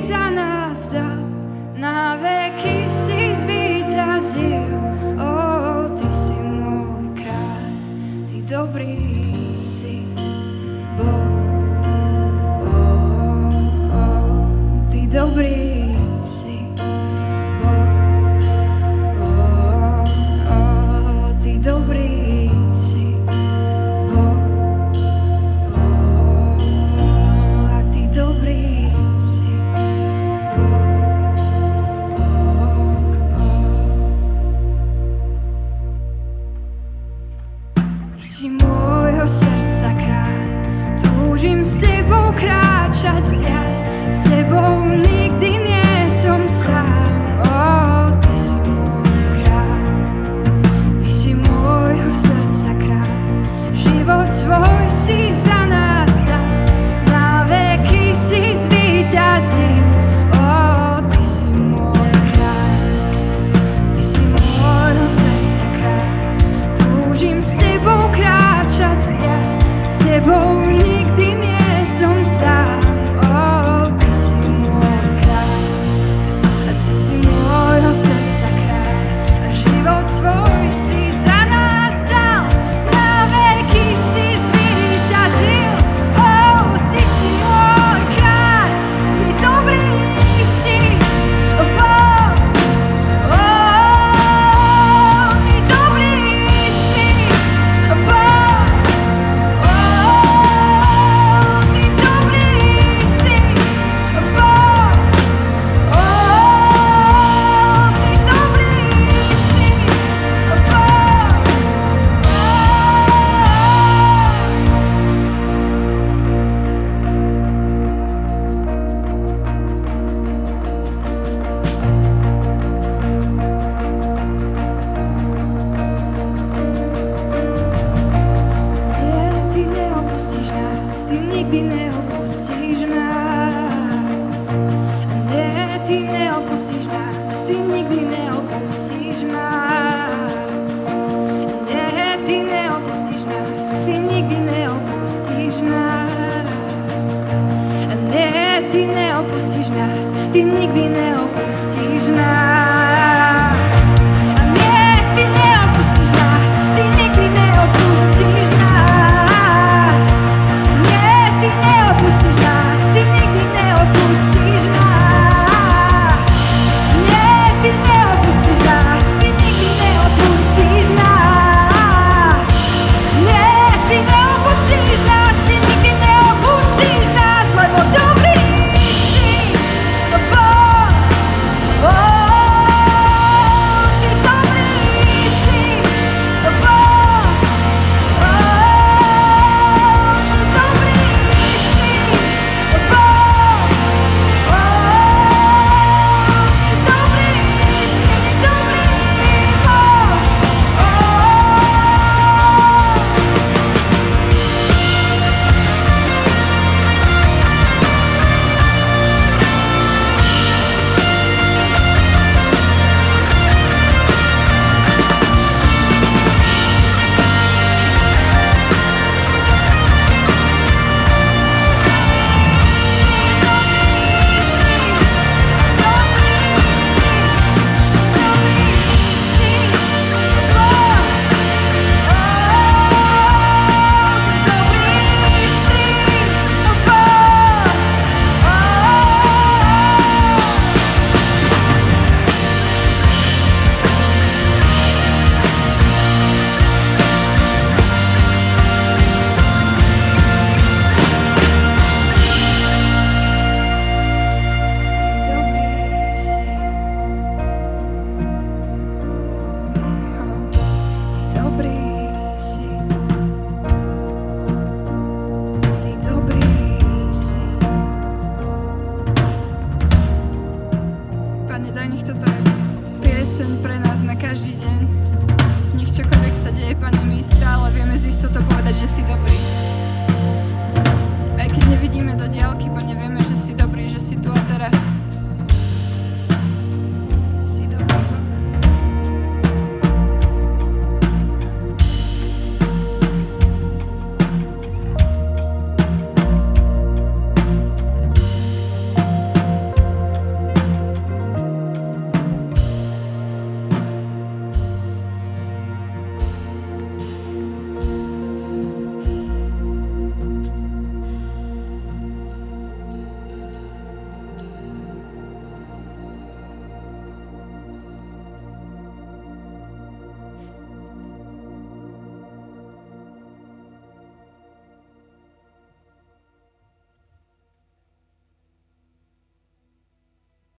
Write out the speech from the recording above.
za nás dal, na veky si zvíťazil. Ó, ty si môj kráľ, ty dobrý si Boh. Ó, ty dobrý si Boh. Ó, ty dobrý si Boh. A ty dobrý si Boh. Ty si môjho srdca kráľ, túžim s tebou kráčať vďaľ, s tebou nikdy nie som sám. Ó, ty si môj kráľ, ty si môjho srdca kráľ, život svoj si za nás dal, na veky si zvíťazil. Ó, ty si môj kráľ, ty si môjho srdca kráľ, túžim s tebou kráčať vďaľ, s tebou nikdy nie som sám. Ó, ty si môj kráľ, a ty si môjho srdca kráľ, a život svoj si za nás dal, na veky si zvíťazil. Ó, ty si môj kráľ, ty dobrý si Boh. Ó, ty dobrý si Boh. Ó, ty dobrý si Boh. Ó, ty dobrý si Nie, ty neopustíš nás, ty nikdy neopustíš nás. Nie, ty neopustíš nás, ty nikdy neopustíš nás. Nie, ty neopustíš nás, ty nikdy neopustíš nás. Nie, ty neopustíš nás, ty nikdy neopustíš nás. Nie, ty neopustíš nás, ty nikdy neopustíš nás. Nie, ty neopustíš nás, ty nikdy neopustíš nás. Nie, ty neopustíš nás, ty nikdy neopustíš nás. Nie, ty neopustíš nás, ty nikdy neopustíš nás, lebo dobrý si Boh. Ó, ty dobrý si Boh. Ó, ty dobrý si Boh. Ó, ty dobrý Boh. Pane, daj, nech toto je pieseň pre nás na každý deň. Nech čokoľvek sa deje, Pane, my stále vieme z istotou povedať, že si dobrý. Aj keď nevidíme do diaľky, Pane, vieme,